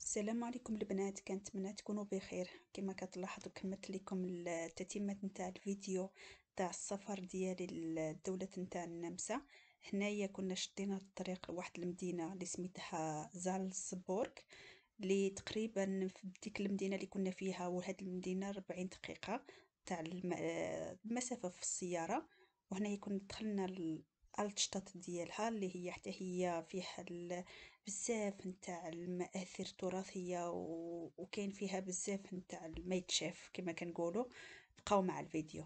السلام عليكم البنات، كنتمنى تكونوا بخير. كما كتلاحظوا كملت لكم التتمه نتاع الفيديو تاع السفر ديالي للدوله نتاع النمسا. هنايا كنا شدينا الطريق لواحد المدينه اللي سميتها زالسبورغ، اللي تقريبا في ديك المدينه اللي كنا فيها، وهاد المدينه 40 دقيقه تاع المسافه في السياره. وهنايا كنا دخلنا الشطات ديالها اللي هي حتى هي فيها بزاف نتاع المآثر التراثية، وكاين فيها بزاف نتاع الميت شيف كما كنقولوا. بقاو مع الفيديو.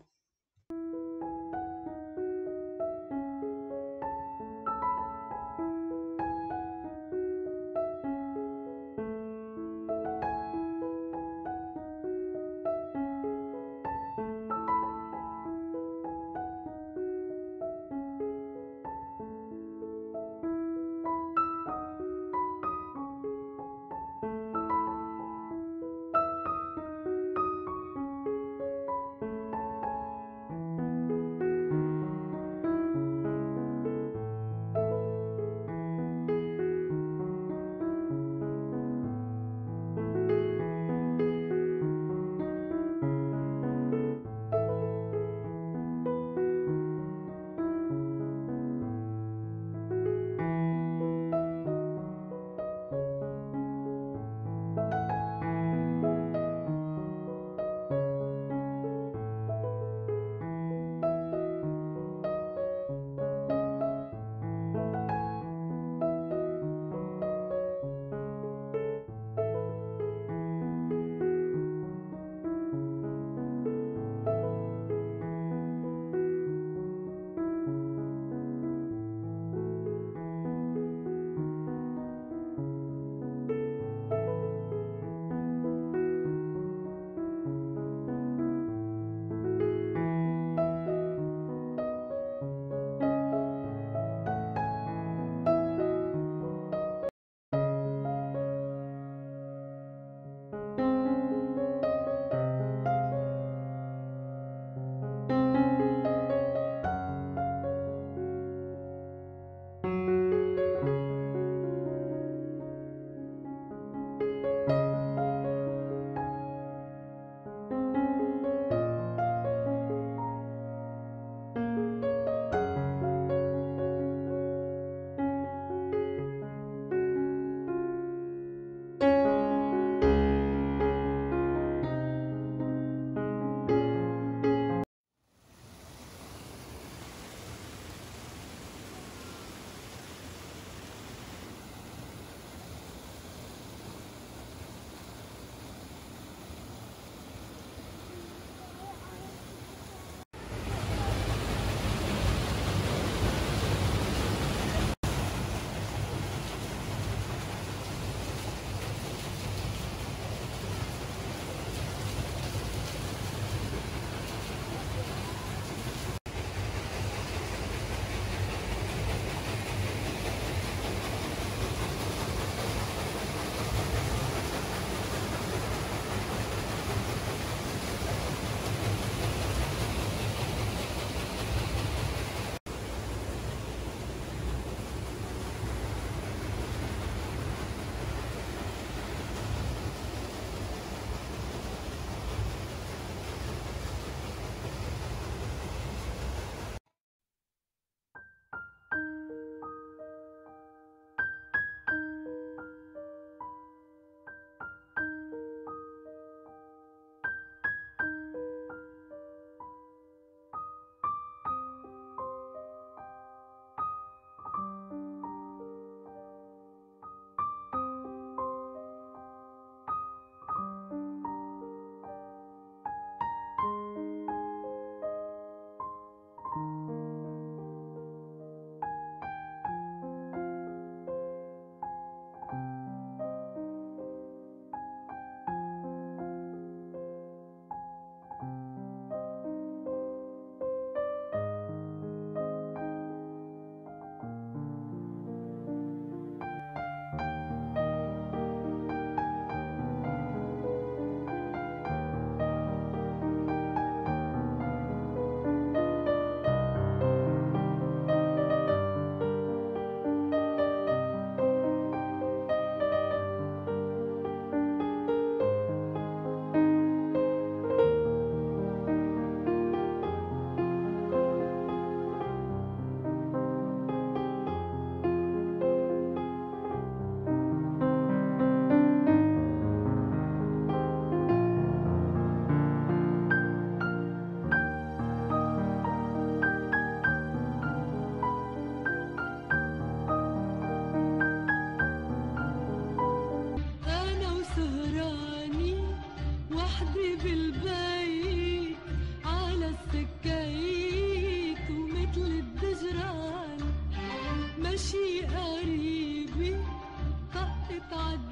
وتعدي